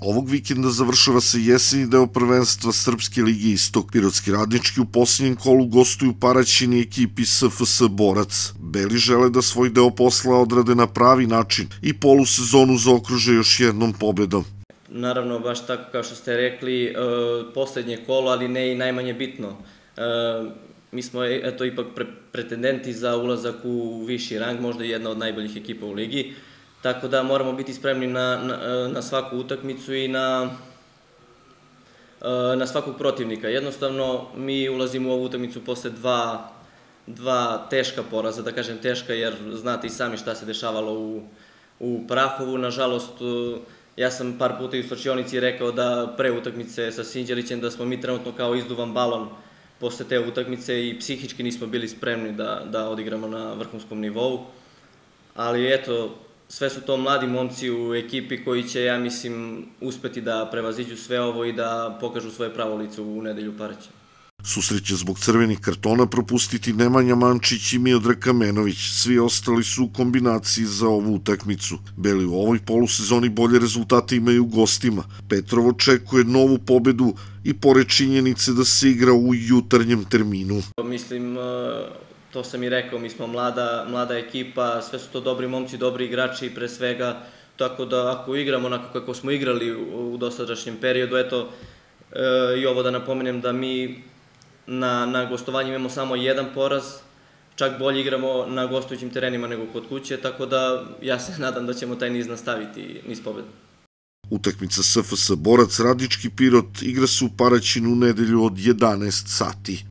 Ovog vikenda završava se jeseni deo prvenstva Srpske lige Istok. Pirotski radnički u posljednjem kolu gostuju Paraćini ekipi SFS Borac. Beli žele da svoj deo posla odrade na pravi način i polusezonu zaokruže još jednom pobedom. Naravno, baš tako kao što ste rekli, posljednje kolo, ali ne i najmanje bitno. Mi smo ipak pretendenti za ulazak u viši rang, možda jedna od najboljih ekipa u ligi. Tako da moramo biti spremni na svaku utakmicu i na svakog protivnika. Jednostavno, mi ulazimo u ovu utakmicu posle dva teška poraza, da kažem teška, jer znate i sami šta se dešavalo u Prahovu. Nažalost, ja sam par puta i u slačionici rekao da pre utakmice sa Sinđelićem da smo mi trenutno kao izduvan balon posle te utakmice i psihički nismo bili spremni da odigramo na vrhunskom nivou. Ali eto, sve su to mladi momci u ekipi koji će, ja mislim, uspeti da prevaziđu sve ovo i da pokažu svoje pravo lice u nedelju Paraćina. Susret će zbog crvenih kartona propustiti Nemanja Mančić i Miodrag Kamenović. Svi ostali su u kombinaciji za ovu utakmicu. Beli u ovoj polusezoni bolje rezultate imaju u gostima. Petrov očekuje novu pobedu i pored činjenice da se igra u jutarnjem terminu. Mislim, to sam i rekao, mi smo mlada ekipa, sve su to dobri momci, dobri igrači pre svega, tako da ako igramo onako kako smo igrali u dosadašnjem periodu, eto, i ovo da napomenem da mi na gostovanju imamo samo jedan poraz, čak bolje igramo na gostujućim terenima nego kod kuće, tako da ja se nadam da ćemo taj niz nastaviti, niz pobeda. Utakmica SFS Borac Radnički Pirot igra se u Paraćinu u nedelju od 11 sati.